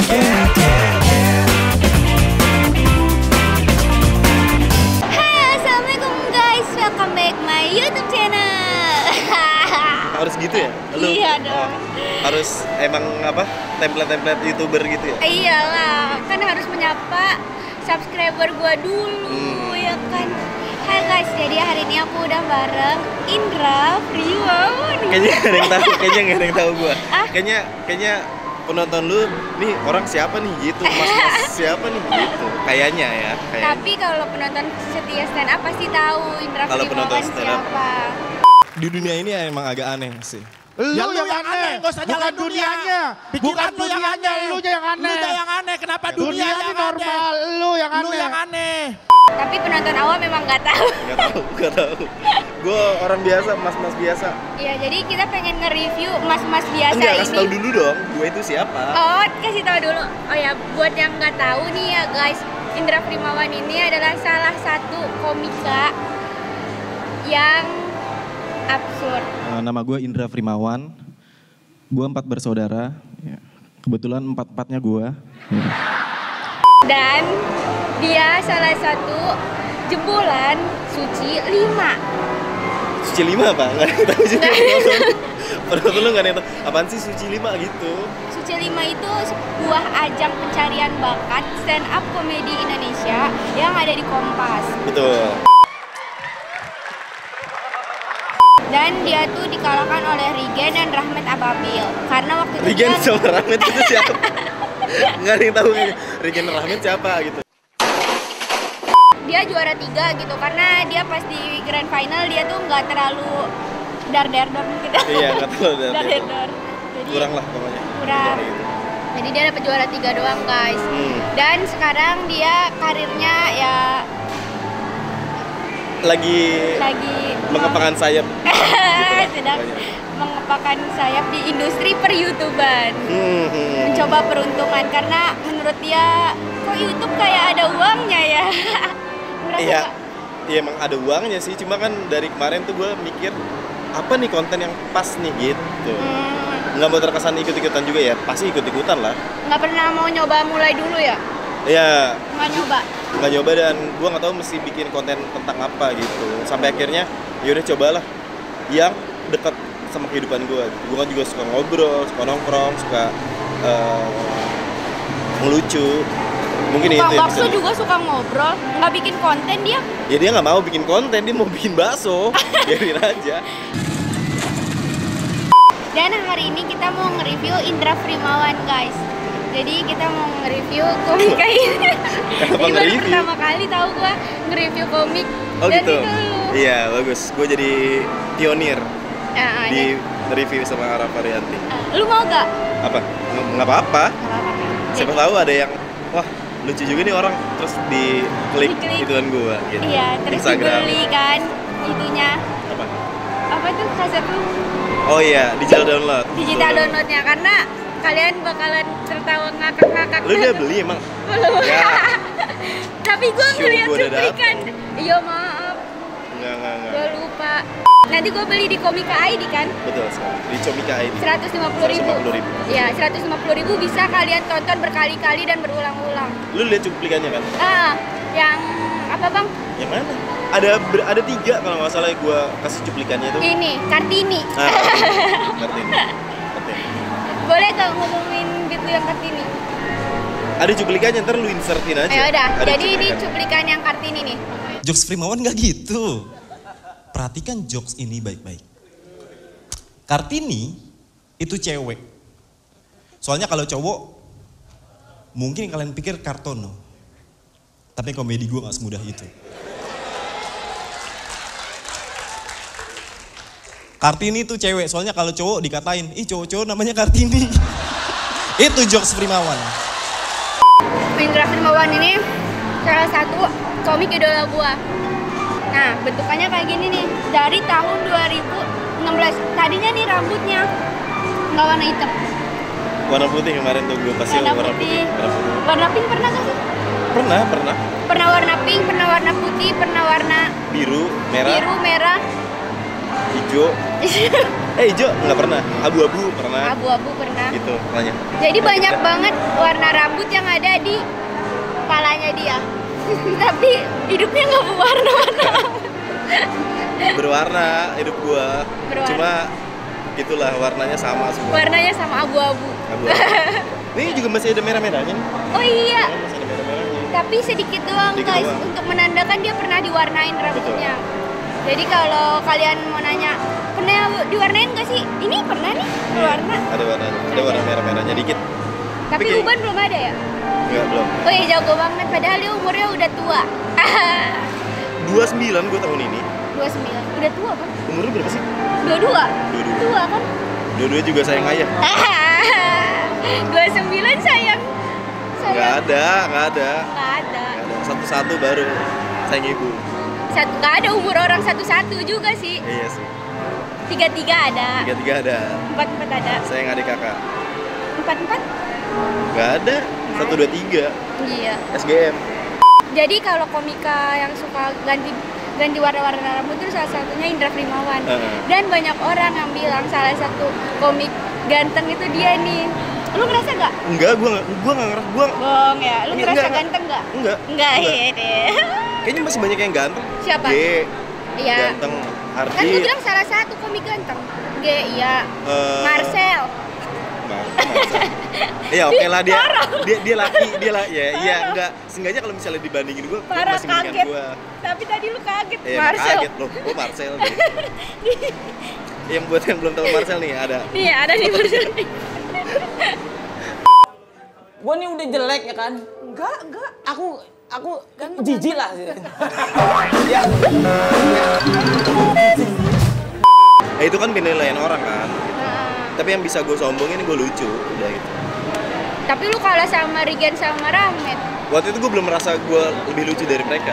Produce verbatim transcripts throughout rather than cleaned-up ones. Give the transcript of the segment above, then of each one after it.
Assalamualaikum guys, welcome back my YouTube channel. Harus gitu ya? Lu, iya dong. Oh, harus emang apa? Template-template YouTuber gitu ya? Iyalah, kan harus menyapa subscriber gua dulu, hmm. ya kan. Hai guys, jadi hari ini aku udah bareng Indra Primawan. Kayaknya gak ada yang tahu, kayaknya gak ada yang tahu gua. Ah? Kayaknya, kayaknya penonton lu nih orang siapa nih gitu, mas-mas siapa nih gitu. Kayaknya ya. Kayaknya. Tapi kalau penonton setia stand up pasti tahu Indra Kalau Primawan siapa. Di dunia ini emang agak aneh sih. Lu ya, yang, yang aneh, aneh. Bukan bukan dunianya. Bukan lu yang dunianya, aneh. lu yang aneh. Lu yang aneh, kenapa dunia, dunia yang ini aneh? normal, lu yang aneh. Lu yang aneh. Tapi penonton awam memang nggak tahu. Gak tahu, gak tahu. Gue orang biasa, mas-mas biasa. Iya, jadi kita pengen nge-review mas-mas biasa Enggak, ini. kasih tahu dulu dong, gue itu siapa. Oh, kasih tahu dulu. Oh ya, buat yang nggak tahu nih ya guys, Indra Primawan ini adalah salah satu komika yang absurd. Uh, nama gue Indra Primawan. Gue empat bersaudara. Kebetulan empat-empatnya gue. Dan dia salah satu jebolan Suci lima. Suci lima apa? Nggak ada yang tahu juga. Padahal lu nggak ada yang tahu. Apaan sih Suci lima gitu? Suci lima itu sebuah ajang pencarian bakat stand up komedi Indonesia yang ada di Kompas. Betul. Dan dia tuh dikalahkan oleh Rigen dan Rahmat Ababil. Karena waktu itu Rigen dia... sama Rahmat itu siapa? Nggak ada yang tahu kayaknya. Rigen dan Rahmat siapa gitu. Dia juara tiga gitu, karena dia pas di grand final dia tuh nggak terlalu dar-dar-dar mungkin. Iya, nggak terlalu dar-dar. Jadi kurang lah pokoknya. Kurang. Jadi dia dapat juara tiga doang guys. Hmm. Dan sekarang dia karirnya ya lagi lagi mengepakkan sayap gitu sedang mengepakkan sayap di industri per-YouTuber. Hmm. Mencoba peruntungan karena menurut dia kok YouTube kayak ada uangnya ya. Iya, iya emang ada uangnya sih. Cuma kan dari kemarin tuh gue mikir apa nih konten yang pas nih gitu. Hmm. Nggak mau terkesan ikut-ikutan juga ya, pasti ikut-ikutan lah. Nggak pernah mau nyoba mulai dulu ya? Iya. Nggak nyoba? Nggak nyoba, dan gue nggak tahu mesti bikin konten tentang apa gitu. Sampai akhirnya yaudah cobalah yang dekat sama kehidupan gue. Gue kan juga suka ngobrol, suka nongkrong, suka uh, ngelucu. Mungkin itu ya. Bakso juga suka ngobrol, nggak bikin konten dia? Ya dia nggak mau bikin konten, dia mau bikin bakso. Biarin aja. Dan hari ini kita mau nge-review Indra Primawan guys. Jadi kita mau nge-review komika ini. Kenapa ini baru nge-review? pertama kali tahu gua nge-review komik. Oh dan gitu? Itu Iya bagus, gue jadi pionir nah, di dan, review sama Ara Varianti. uh, Lu mau gak? Apa? Nggak apa-apa. Siapa Jadi, tahu ada yang, wah lucu juga nih orang, terus di klik Di-klik. ituan gue gitu. Iya, terus Instagram. dibeli kan itunya. Apa? Apa tuh kaset lu? Oh iya, digital download. Digital downloadnya, karena kalian bakalan tertawa ngakak-ngakak. Lu udah beli emang? Belum. Ya. Tapi gue Show ngeliat gua udah cuplikan. Iya maaf, Enggak, enggak, enggak. gue lupa. Nanti gue beli di Komika I D kan? Betul sekali, di Comika I D. seratus lima puluh ribu. seratus lima puluh ribu. Iya, seratus lima puluh ribu bisa kalian tonton berkali-kali dan berulang-ulang. Lu lihat cuplikannya kan? Ah, yang apa bang? Yang mana? Ada ber- ada tiga kalau nggak salah gue kasih cuplikannya itu. Ini, Kartini. Ah, Kartini. Kartini. Boleh gak ngomongin gitu yang Kartini? Ada cuplikannya, ntar lu insertin aja. Ya udah, Ada jadi ini cuplikan. cuplikan yang Kartini nih. Jokes Primawan gak gitu. Perhatikan jokes ini baik-baik. Kartini itu cewek. Soalnya kalau cowok, mungkin kalian pikir Kartono. Tapi komedi gue gak semudah itu. Kartini itu cewek, soalnya kalau cowok dikatain, ih cowok-cowok namanya Kartini. Itu jokes Primawan. Indra Primawan ini salah satu komik idola gua. Nah, bentukannya kayak gini nih. Dari tahun dua ribu enam belas. Tadinya nih rambutnya nggak warna hitam. Warna putih kemarin tuh gue pasti Warna warna putih. putih. Warna putih. Warna pink pernah gak sih? Pernah, pernah. Pernah warna pink, pernah warna putih, pernah warna Biru, merah, biru, merah. hijau. Eh hijau nggak pernah, abu-abu pernah. Abu-abu pernah. Gitu nanya. Jadi banyak banget warna rambut yang ada di kepalanya dia. Tapi hidupnya nggak berwarna-warna. Berwarna hidup gua. Berwarna. Cuma gitulah warnanya sama semua. Warnanya sama abu-abu. Abu-abu. Ini juga masih ada merah-merahnya nih. Oh iya. Masih ada merah-merahnya. Tapi sedikit doang Sedikit guys, doang. untuk menandakan dia pernah diwarnain rambutnya. Jadi kalau kalian mau nanya, pernah diwarnain gak sih? Ini pernah nih berwarna. Ada warnanya, ada warna merah-merahnya dikit. Tapi kayak- uban belum ada ya? Enggak, belum. Oh iya jago banget, padahal dia umurnya udah tua. dua puluh sembilan gua tahun ini. dua puluh sembilan, udah tua kan? Umurnya berapa sih? dua puluh dua? dua puluh dua. Tua kan? Dua-dua juga sayang ayah. dua puluh sembilan sayang. Enggak Sayang. ada, enggak ada. Nggak ada. Nggak ada. Satu-satu baru sayang ibu. Satu, nggak ada umur orang satu-satu juga sih. Iya sih. Tiga-tiga ada. Tiga-tiga ada. Empat-empat ada. Sayang adik kakak. Empat-empat? Enggak ada. Satu dua tiga. Iya. S G M. Jadi kalau komika yang suka ganti ganti warna-warna rambut itu salah satunya Indra Primawan. Heeh. Dan banyak orang yang bilang salah satu komik ganteng itu dia nih. Lu ngerasa gak? Enggak, gua enggak gua enggak ngerasa gua Bohong ya. Lu Enggak, ngerasa enggak, ganteng gak? enggak. Enggak, iya deh. Kayaknya masih banyak yang ganteng. Siapa? G. Iya. Ganteng. Kan gue Ardi. bilang salah satu komik ganteng. G, iya. Eh, Marcel. Mar- Marcel. Iya, oke lah dia. Parah. Dia dia laki, dia lah. Ya, iya, Parah. enggak. Seenggaknya kalau misalnya dibandingin gua, gua Parah masih mendingan kaget. gua. Tapi tadi lu kaget, Iya, Marcel. kaget loh. Oh, Marcel. Nih. Yang buat yang belum tahu Marcel nih ada. Nih, ada nih Marcel. Gue nih udah jelek ya kan? Enggak, enggak. Aku aku jijik lah. Ya. Eh, itu kan penilaian orang kan. Nah, Tapi yang bisa gue sombongin gue lucu, udah gitu. tapi lu kalah sama Rigen sama Ramet. Waktu itu gue belum merasa gue lebih lucu dari mereka.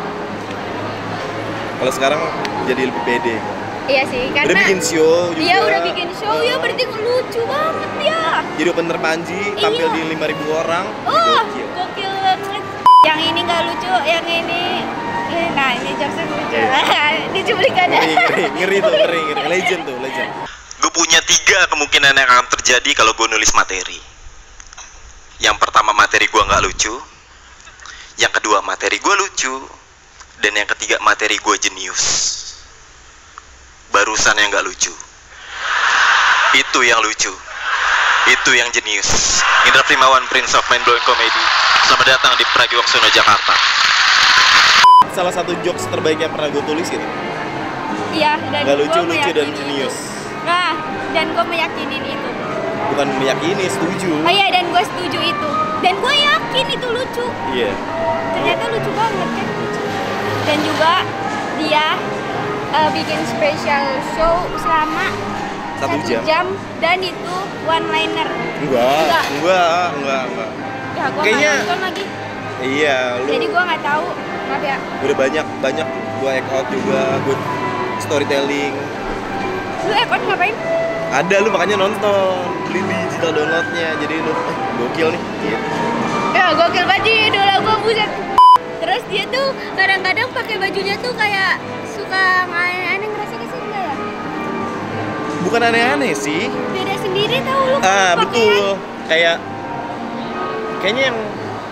Kalau sekarang jadi lebih pede. Iya sih, karena Udah bikin show juga. Iya udah bikin show, ya berarti lucu banget ya. Jadi opener Panji, tampil Iya. di lima ribu orang. Oh, Gokil. gokil banget. Yang ini nggak lucu, yang ini. Nah, ini jokesnya lucu. Di cuplikannya. Ngeri, ngeri, ngeri tuh, ngeri, ngeri. Legend tuh, legend. Gue punya tiga kemungkinan yang akan terjadi kalau gue nulis materi. Yang pertama, materi gue nggak lucu. Yang kedua, materi gue lucu. Dan yang ketiga, materi gue jenius. Barusan yang nggak lucu. Itu yang lucu. Itu yang jenius. Indra Primawan, Prince of Mind Blowing Comedy. Selamat datang di Pragiwaksono, Jakarta. Salah satu jokes terbaik yang pernah gue tulis gitu. Iya, dan Nggak gua lucu, lucu dan meyakini jenius. itu. Nah, dan gue meyakinin itu. Bukan meyakini, setuju. Oh iya, dan gue setuju itu. Dan gue yakin itu lucu. Iya. Ternyata lucu banget kan. Dan juga dia eh, bikin special show selama Satu jam. dan itu one liner. Enggak, Enggak. enggak, enggak, enggak. Ya, gue Kayaknya- nggak nonton lagi. Iya, lu Jadi gue nggak tahu. Maaf ya. udah banyak banyak gua act out juga, gua storytelling. Lu ekot ngapain? Ada lu makanya nonton, beli digital downloadnya, jadi lu eh, gokil nih. Gitu. Ya gokil banget idola gue buset. Terus dia tuh kadang-kadang pakai bajunya tuh kayak suka aneh-aneh, ngerasa ke sih enggak ya? Bukan aneh-aneh sih. Beda sendiri tau lu Ah, pakaian. betul. Kayak kayaknya yang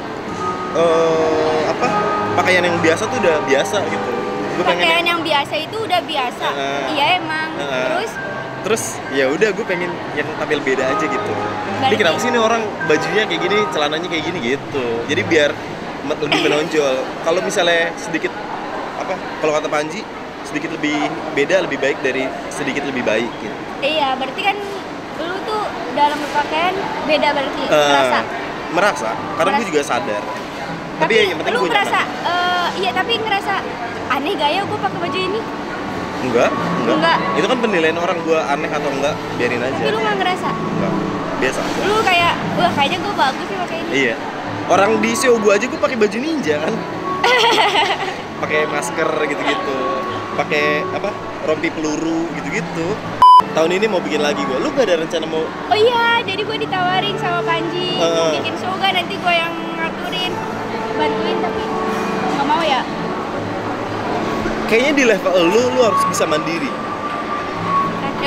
eh apa? Pakaian yang biasa tuh udah biasa gitu. Gua pengen Pakaian yang- yang biasa itu udah biasa. Ah. Iya emang. Ah. Terus terus ya udah gue pengen yang tampil beda aja gitu. Ini Berarti- kenapa sih ini orang bajunya kayak gini, celananya kayak gini gitu. Jadi biar me- lebih menonjol. Kalau misalnya sedikit apa? Kalau kata Panji sedikit lebih beda lebih baik dari sedikit lebih baik gitu. iya, berarti kan lu tuh dalam berpakaian beda berarti Eh, merasa. merasa karena gue Merasa. juga sadar. Tapi, yang penting lu gue ngerasa nyaman. eh, iya tapi ngerasa aneh gaya gue pakai baju ini. Enggak, enggak, Enggak. Itu kan penilaian orang gue aneh atau enggak, biarin aja. Tapi lu nggak ngerasa. Enggak. Biasa aja. Lu kayak wah kayaknya gue bagus sih pakai ini. Iya. Orang di show gue aja gue pakai baju ninja kan. Pakai masker gitu-gitu. Pakai apa? Rompi peluru gitu-gitu. Tahun ini mau bikin lagi gue. Lu gak ada rencana mau Oh iya, jadi gue ditawarin sama Panji mau Heeh. bikin show gak, nanti gue yang ngaturin, bantuin tapi nggak mau ya. kayaknya di level lu lu harus bisa mandiri. Ya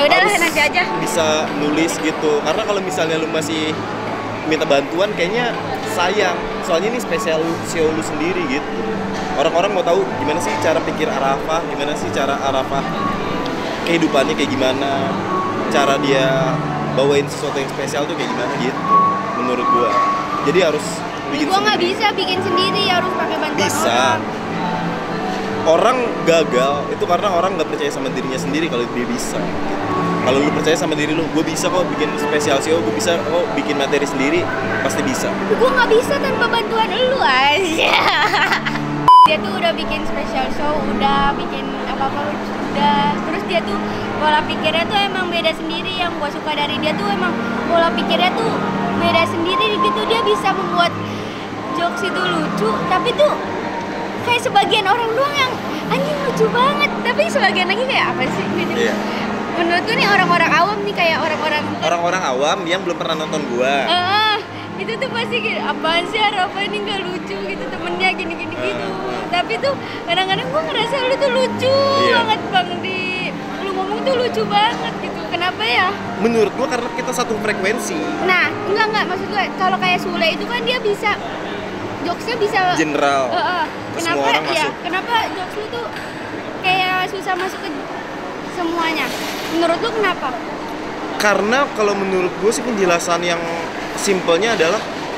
Ya udahlah, harus nanti aja. bisa nulis gitu. Karena kalau misalnya lu masih minta bantuan kayaknya sayang. Soalnya ini spesial S E O lu sendiri gitu. Orang-orang mau tahu gimana sih cara pikir Arafah, gimana sih cara Arafah kehidupannya kayak gimana, cara dia bawain sesuatu yang spesial tuh kayak gimana gitu. Menurut gua. Jadi harus bikin Gua nggak sendiri. bisa bikin sendiri, harus pakai bantuan Bisa. orang. Orang gagal itu karena orang nggak percaya sama dirinya sendiri kalau dia bisa. Kalau lu percaya sama diri lu, gue bisa kok bikin spesial S E O, gue bisa kok bikin materi sendiri, pasti bisa. Gue nggak bisa tanpa bantuan lu aja. Dia tuh udah bikin special show, udah bikin apa-apa udah. Terus dia tuh pola pikirnya tuh emang beda sendiri. Yang gue suka dari dia tuh emang pola pikirnya tuh beda sendiri gitu. Dia bisa membuat jokes itu lucu, tapi tuh kayak sebagian orang doang yang anjing lucu banget, tapi sebagian lagi kayak apa sih gitu. Iya. Menurut gue nih orang-orang awam nih kayak orang-orang Orang-orang awam yang belum pernah nonton gua. Ah, itu tuh pasti gitu, apaan sih Arafa ini gak lucu gitu, temennya gini-gini gitu. Tapi tuh kadang-kadang gue ngerasa lu tuh lucu Iya. banget Bang Di. Lu ngomong tuh lucu banget gitu, kenapa ya? Menurut gua karena kita satu frekuensi. Nah, enggak enggak maksud gue kalau kayak Sule itu kan dia bisa jokesnya bisa General. Heeh. Terus Kenapa semua orang ya? masuk. Kenapa jokes lu tuh kayak susah masuk ke semuanya? Menurut lu kenapa? Karena kalau menurut gue sih penjelasan yang simpelnya adalah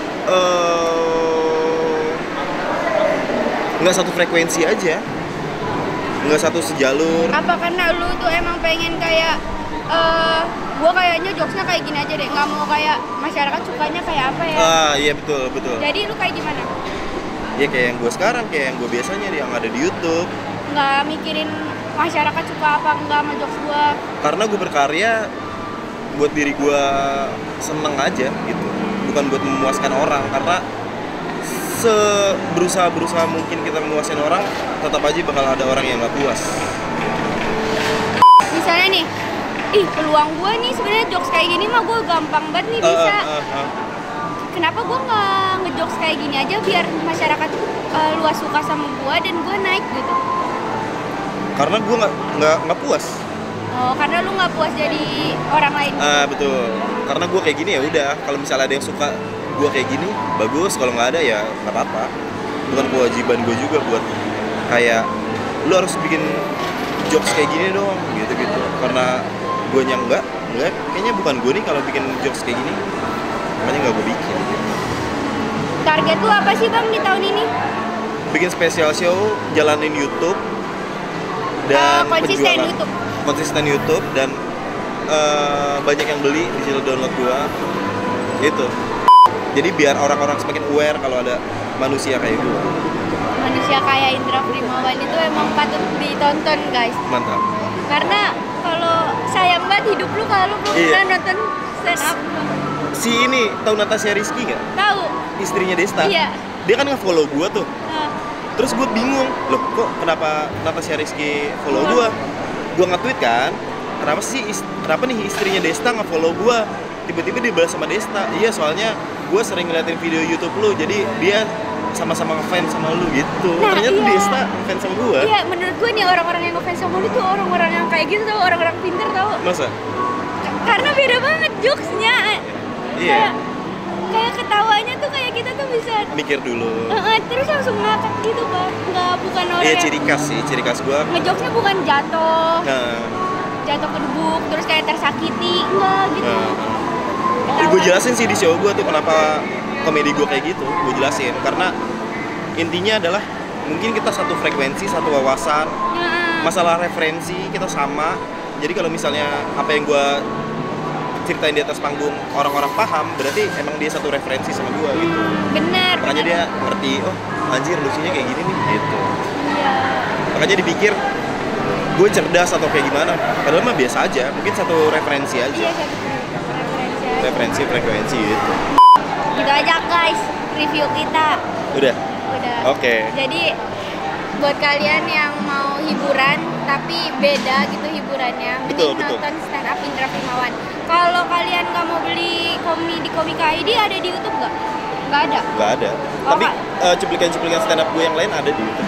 eh, nggak satu frekuensi aja, nggak satu sejalur. Apa karena lu tuh emang pengen kayak eh gua kayaknya jokesnya kayak gini aja deh, nggak mau kayak masyarakat sukanya kayak apa ya? Ah iya betul betul. Jadi lu kayak gimana? Ya kayak yang gue sekarang, kayak yang gue biasanya yang ada di YouTube. Nggak mikirin masyarakat suka apa enggak sama jokes gua? Karena gue berkarya buat diri gue seneng aja gitu, bukan buat memuaskan orang. Karena seberusaha berusaha mungkin kita memuaskan orang, tetap aja bakal ada orang yang nggak puas. Misalnya nih, ih peluang gua nih sebenarnya jokes kayak gini mah gua gampang banget nih bisa. Uh, uh, uh, uh. Kenapa gua nggak ngejokes kayak gini aja biar masyarakat eh, luas suka sama gua dan gua naik gitu? Karena gue nggak nggak nggak puas. Oh, karena lu nggak puas jadi orang lain. Ah betul. Karena gue kayak gini ya udah. Kalau misalnya ada yang suka gue kayak gini, bagus. Kalau nggak ada ya nggak apa-apa. Bukan kewajiban gue juga buat kayak lu harus bikin jokes kayak gini dong, gitu-gitu. Karena gue nya enggak, enggak. Kayaknya bukan gue nih kalau bikin jokes kayak gini. Makanya nggak gue bikin. Target lu apa sih Bang di tahun ini? Bikin special show, jalanin YouTube dan Eh, konsisten penjualan. YouTube. Konsisten YouTube dan eh, banyak yang beli digital download gua. Gitu. Jadi biar orang-orang semakin aware kalau ada manusia kayak gua. Manusia kayak Indra Primawan itu emang patut ditonton guys. Mantap. Karena kalau sayang banget hidup lu kalau lu belum Iya. pernah nonton stand up. Si ini tahu Natasha Rizky nggak? Tahu? Istrinya Desta. Iya. Dia kan nge-follow gua tuh. Nah, Terus gue bingung, loh kok kenapa Natasha Rizky follow gua? Gua nge-tweet kan, kenapa sih is- kenapa nih istrinya Desta nge-follow gua? Tiba-tiba dibalas sama Desta. Iya, soalnya gua sering ngeliatin video YouTube lu, jadi dia sama-sama ngefans sama lu gitu. Nah, Ternyata iya. Desta ngefans sama gua. iya menurut gue nih orang-orang yang ngefans sama lu tuh orang-orang yang kayak gitu tau, orang-orang pinter tau. Masa? Karena beda banget jokesnya. Iya. Kayak, kayak ketawanya tuh kayak kita tuh bisa Mikir dulu. Eh, eh, terus langsung ngakak gitu Bang. Nggak, bukan orang Iya, yang ciri khas sih, ciri khas gua. ngejokesnya bukan jatuh, Nah, jatuh ke debuk, terus kayak tersakiti, enggak gitu. nah. Ya, gue jelasin sih di show gue tuh kenapa komedi gue kayak gitu. Gue jelasin karena intinya adalah mungkin kita satu frekuensi, satu wawasan, Nah, masalah referensi kita sama. Jadi kalau misalnya apa yang gue ceritain di atas panggung orang-orang paham, berarti emang dia satu referensi sama gue gitu. bener. Makanya bener. dia ngerti, oh anjir lucunya kayak gini nih gitu. Iya. Makanya dipikir gue cerdas atau kayak gimana. Padahal mah biasa aja, mungkin satu referensi aja. Iya, satu referensi aja. Referensi frekuensi gitu. Gitu aja guys, review kita. Udah. Udah. Oke. Jadi buat kalian yang mau hiburan tapi beda gitu hiburannya, Betul, mending betul. nonton stand up Indra Primawan. Kalau kalian nggak mau beli komi di Komika I D ada di YouTube nggak? Nggak ada. Nggak ada. Oh, Tapi nggak. eh, cuplikan-cuplikan stand up gue yang lain ada di YouTube kan.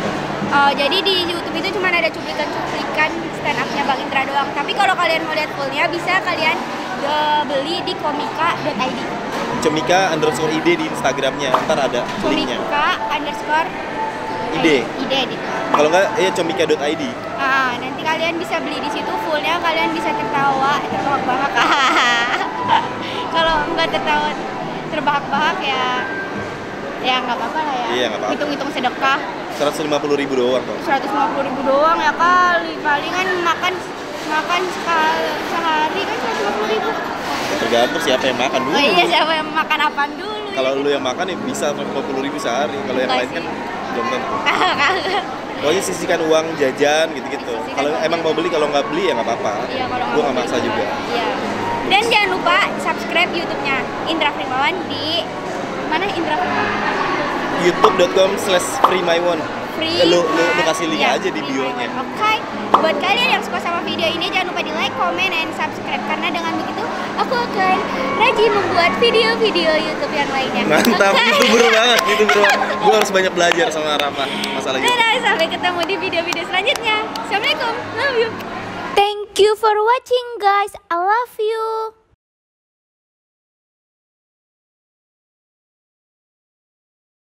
Uh, jadi di YouTube itu cuma ada cuplikan-cuplikan stand up-nya Bang Indra doang. Tapi kalau kalian mau lihat fullnya bisa kalian uh, beli di komika dot i d. Comika underscore id di Instagramnya, ntar ada linknya. Comika underscore ide. Ide di. Kalau nggak, ya comika dot i d. Ah, nanti kalian bisa beli di situ fullnya, kalian bisa tertawa, terbahak-bahak. Kalau nggak tertawa, terbahak-bahak ya, ya nggak apa-apa lah ya. Iya, nggak apa-apa. Hitung-hitung sedekah. seratus lima puluh ribu doang kok. seratus lima puluh ribu doang ya kali, palingan makan makan sekali sehari kan seratus lima puluh ribu. Tergantung siapa yang makan dulu. Oh iya, siapa yang makan apaan dulu? Kalau ya. lu yang makan ya bisa seratus lima puluh ribu sehari. Kalau yang Enggak lain kan sih. belum tentu. Kagak. Pokoknya sisihkan uang jajan gitu-gitu. Sisihkan Kalau uang emang mau beli, kalau nggak beli ya nggak apa-apa. Iya, kalau Gue nggak mau maksa beli. juga. Iya. Dan jangan lupa subscribe YouTube-nya Indra Frimawan di mana Indra Frimawan? youtube dot com slash freemywon. Free. Lu, lu, lu kasih link Iya, aja di Free bio-nya. Myone. Oke. Buat kalian yang suka sama video ini jangan lupa di like, comment, and subscribe karena dengan begitu aku akan rajin membuat video-video YouTube yang lainnya. Mantap, Oke. itu bro banget, itu bro. Gue harus banyak belajar sama Rafa masalah gitu. Dadah, sampai ketemu di video-video selanjutnya. Assalamualaikum, love you. Thank you for watching guys, I love you.